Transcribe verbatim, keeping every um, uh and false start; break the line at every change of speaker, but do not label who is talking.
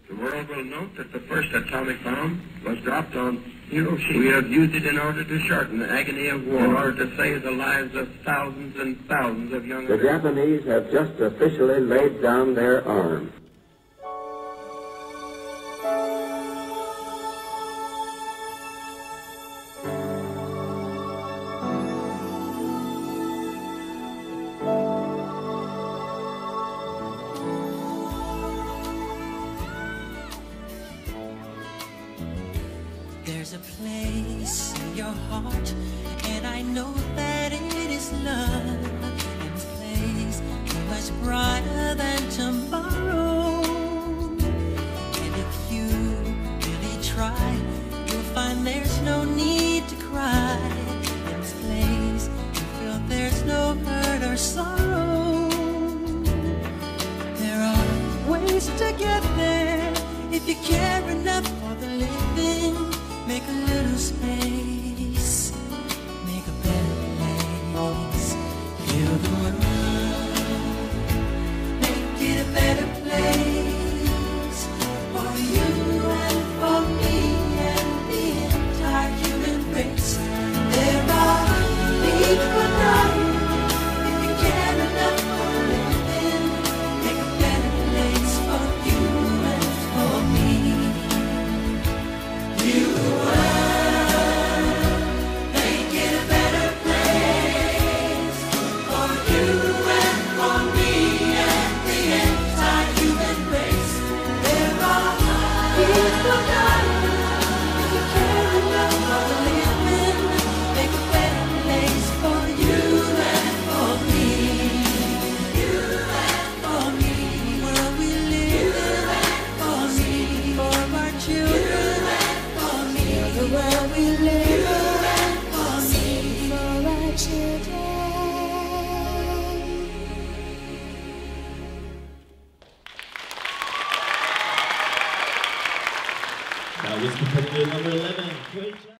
The world will note that the first atomic bomb was dropped on Hiroshima. We have used it in order to shorten the agony of war, in order to save the lives of thousands and thousands of young
The Japanese have just officially laid down their arms.
There's a place in your heart, and I know that it is love. And this place is much brighter than tomorrow. And if you really try, you'll find there's no need to cry. In this place, you feel there's no hurt or sorrow. There are ways to get there if you care enough for the living. Make a little space, make a better place. Heal the world, make it a better place for you and for me and the entire human race. There are need for none if you care enough for living. Make a better place for you and for me. You where we live for me, for our children.
That was competitor number eleven. Great job.